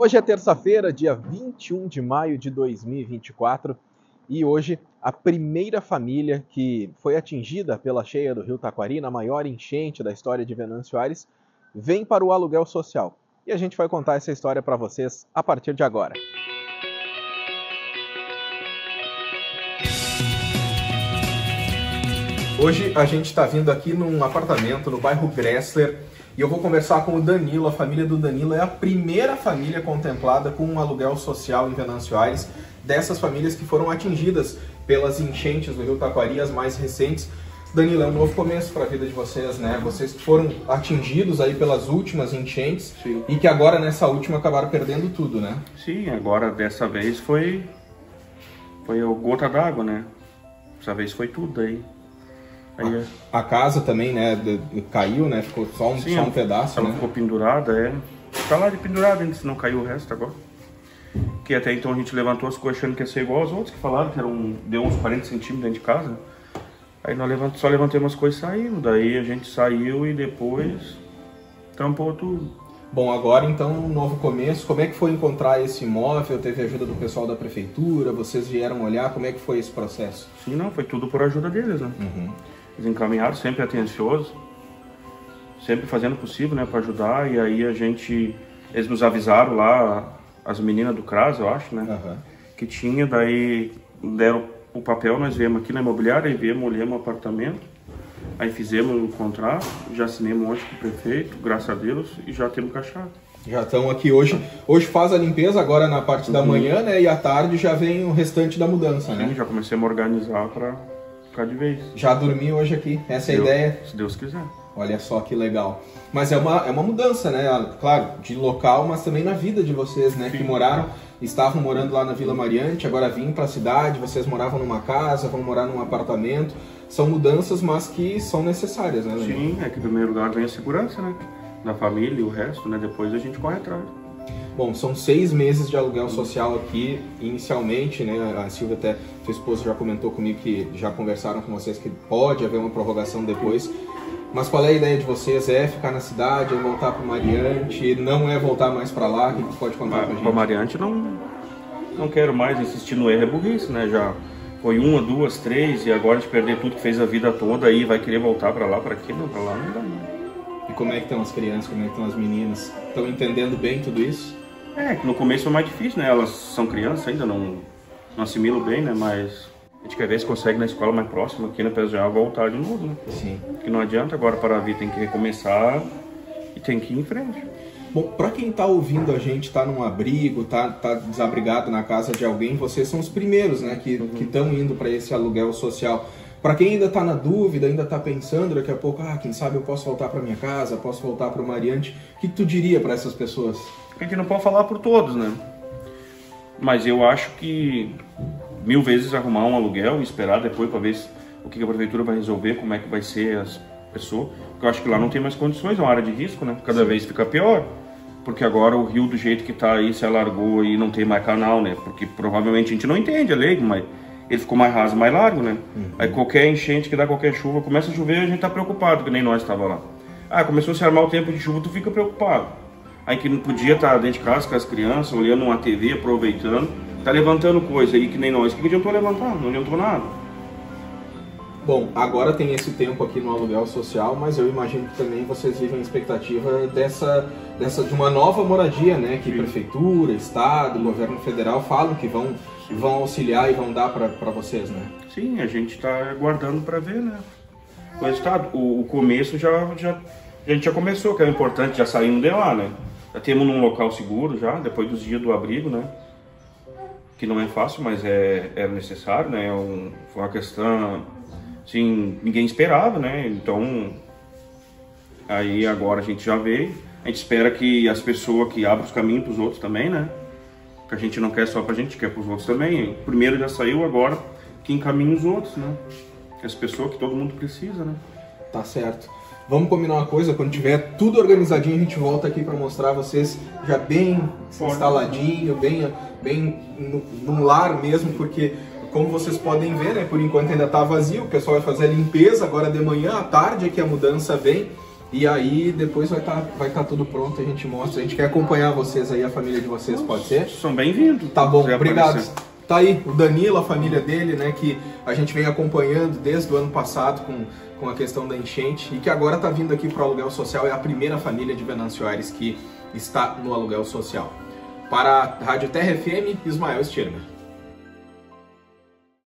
Hoje é terça-feira, dia 21 de maio de 2024, e hoje a primeira família que foi atingida pela cheia do Rio Taquari, na maior enchente da história de Venâncio Aires, vem para o aluguel social. E a gente vai contar essa história para vocês a partir de agora. Hoje a gente está vindo aqui num apartamento no bairro Gressler e eu vou conversar com o Danilo. A família do Danilo é a primeira família contemplada com um aluguel social em Venâncio Aires, dessas famílias que foram atingidas pelas enchentes do Rio Taquari, as mais recentes. Danilo, é um novo começo para a vida de vocês, né? Vocês foram atingidos aí pelas últimas enchentes. Sim. E que agora nessa última acabaram perdendo tudo, né? Sim, agora dessa vez foi a gota d'água, né? Dessa vez foi tudo aí. A casa também, né, caiu, né? Ficou só um pedaço, ela né? ficou pendurada, Tá lá de pendurada ainda, se não caiu o resto agora. Que até então a gente levantou as coisas achando que ia ser igual aos outros, que falaram que deu uns 40 centímetros dentro de casa. Aí nós só levantamos as coisas e saímos. Daí a gente saiu e depois tampou tudo. Bom, agora então um novo começo. Como é que foi encontrar esse imóvel? Teve ajuda do pessoal da prefeitura? Vocês vieram olhar? Como é que foi esse processo? Sim, não, foi tudo por ajuda deles, né? Uhum. Eles encaminharam, sempre atencioso, sempre fazendo o possível, né, para ajudar. E aí eles nos avisaram lá, as meninas do CRAS, eu acho, né, que tinha. Daí deram o papel, nós viemos aqui na imobiliária e viemos, olhamos o apartamento. Aí fizemos o contrato, já assinamos ontem com o prefeito, graças a Deus, e já temos caixado. Já estão aqui hoje. Hoje faz a limpeza agora na parte da manhã, né, e à tarde já vem o restante da mudança, né? Sim, já comecei a me organizar para ficar de vez. Já dormi hoje aqui, essa é a ideia? Se Deus quiser. Olha só que legal. Mas é uma mudança, né? Claro, de local, mas também na vida de vocês, né? Sim. Que estavam morando lá na Vila Mariante, agora vim para a cidade, vocês moravam numa casa, vão morar num apartamento. São mudanças, mas que são necessárias, né, Leandro? Sim, é que em primeiro lugar vem a segurança, né? Da família e o resto, né? Depois a gente corre atrás. Bom, são 6 meses de aluguel social aqui, inicialmente, né? A Silvia, até, sua esposa, já comentou comigo que já conversaram com vocês que pode haver uma prorrogação depois. Mas qual é a ideia de vocês? É ficar na cidade, é voltar para o Mariante? Não é voltar mais para lá? O que você pode contar para a gente? Para o Mariante não quero mais insistir no erro, é burrice, né? Já foi 1, 2, 3 e agora a gente perder tudo que fez a vida toda aí vai querer voltar para lá, para aqui? Não, para lá não dá mais. E como é que estão as crianças, como é que estão as meninas? Estão entendendo bem tudo isso? É, que no começo foi mais difícil, né? Elas são crianças ainda, não assimilam bem, né? Mas a gente quer ver se consegue na escola mais próxima, aqui na PSGA, voltar de novo, né? Sim. Que não adianta, agora para a vida tem que recomeçar e tem que ir em frente. Bom, para quem está ouvindo a gente, está num abrigo, tá desabrigado na casa de alguém, vocês são os primeiros, né? Que estão indo para esse aluguel social. Para quem ainda está na dúvida, ainda está pensando, daqui a pouco, quem sabe eu posso voltar para minha casa, posso voltar para o Mariante, o que tu diria para essas pessoas? A gente não pode falar por todos, né? Mas eu acho que 1000 vezes arrumar um aluguel e esperar depois para ver o que a prefeitura vai resolver, como é que vai ser as pessoas. Porque eu acho que lá não tem mais condições, é uma área de risco, né? Cada vez fica pior. Porque agora o rio do jeito que está aí se alargou e não tem mais canal, né? Porque provavelmente a gente não entende a lei, mas ele ficou mais raso, mais largo, né? Aí qualquer enchente que dá qualquer chuva, começa a chover, a gente tá preocupado, que nem nós estava lá. Começou a se armar o tempo de chuva, tu fica preocupado. Aí que não podia estar dentro de casa com as crianças, olhando uma TV, aproveitando, tá levantando coisa aí que nem nós. O que adiantou levantar? Não adiantou nada. Bom, agora tem esse tempo aqui no aluguel social, mas eu imagino que também vocês vivem a expectativa de uma nova moradia, né? Que prefeitura, estado, governo federal falam que vão auxiliar e vão dar para vocês, né? Sim, a gente está aguardando para ver, né? O resultado. O começo a gente já começou, que é importante, já saímos de lá, né? Já temos num local seguro já, depois dos dias do abrigo, né? Que não é fácil, mas é necessário, né? Foi uma questão, assim, ninguém esperava, né? Então, aí agora a gente já veio. A gente espera que as pessoas que abram os caminhos para os outros também, né? Que a gente não quer só pra gente, quer pros outros também. O primeiro já saiu, agora que encaminha os outros, né? As pessoas que todo mundo precisa, né? Tá certo. Vamos combinar uma coisa, quando tiver tudo organizadinho, a gente volta aqui para mostrar vocês já bem instaladinho, bem num lar mesmo, porque como vocês podem ver, né, por enquanto ainda tá vazio, o pessoal vai fazer a limpeza agora de manhã, à tarde é que a mudança vem. E aí depois vai tá tudo pronto, a gente mostra. A gente quer acompanhar vocês aí, a família de vocês, pode ser? São bem-vindos. Tá bom, obrigado. Aparecer. Tá aí o Danilo, a família dele, né, que a gente vem acompanhando desde o ano passado com a questão da enchente e que agora tá vindo aqui para o aluguel social. É a primeira família de Venâncio Aires que está no aluguel social. Para a Rádio Terra FM, Ismael Stirmer.